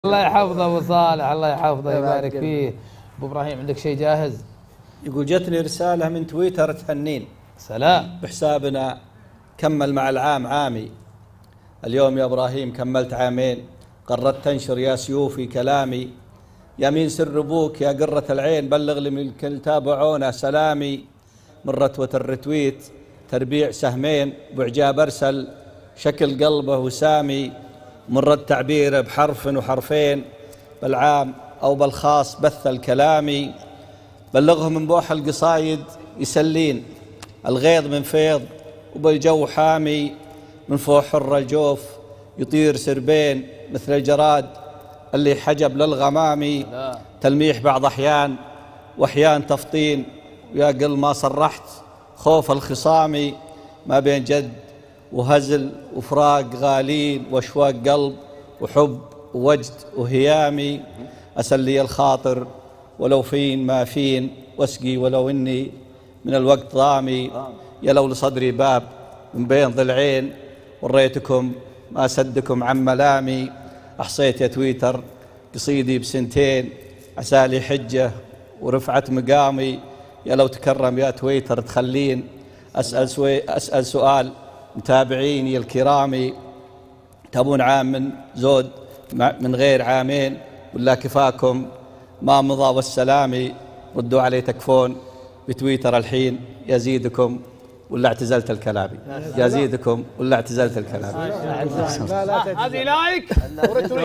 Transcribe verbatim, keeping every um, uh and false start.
الله يحفظه ابو صالح، الله يحفظه يبارك فيه. ابو ابراهيم عندك شيء جاهز؟ يقول جتني رسالة من تويتر تهنين. سلام. بحسابنا كمل مع العام عامي. اليوم يا ابراهيم كملت عامين، قررت تنشر يا سيوفي كلامي. يا مين سر ابوك يا قرة العين، بلغ لي من الكل تابعونا سلامي. من رتوة الرتويت تربيع سهمين، باعجاب ارسل شكل قلبه وسامي. من رد تعبيره بحرف وحرفين، بالعام أو بالخاص بث الكلامي. بلغهم من بوح القصايد يسلين، الغيظ من فيض وبالجو حامي. من فوق حر الجوف يطير سربين، مثل الجراد اللي حجب للغمامي. تلميح بعض أحيان وأحيان تفطين، ويا قل ما صرحت خوف الخصامي. ما بين جد وهزل وفراق غالين، واشواق قلب وحب ووجد وهيامي. أسلي الخاطر ولو فين ما فين، واسقي ولو إني من الوقت ضامي. يا لو لصدري باب من بين ضلعين، وريتكم ما سدكم عن ملامي. أحصيت يا تويتر قصيدي بسنتين، عسالي حجة ورفعت مقامي. يا لو تكرم يا تويتر تخلين أسأل, سوي أسأل سؤال متابعيني الكرامي. تبون عام من زود من غير عامين، ولا كفاكم ما مضى والسلامي. ردوا علي تكفون بتويتر الحين، يزيدكم ولا اعتزلت الكلامي. يزيدكم ولا اعتزلت الكلامي. هذه لايك.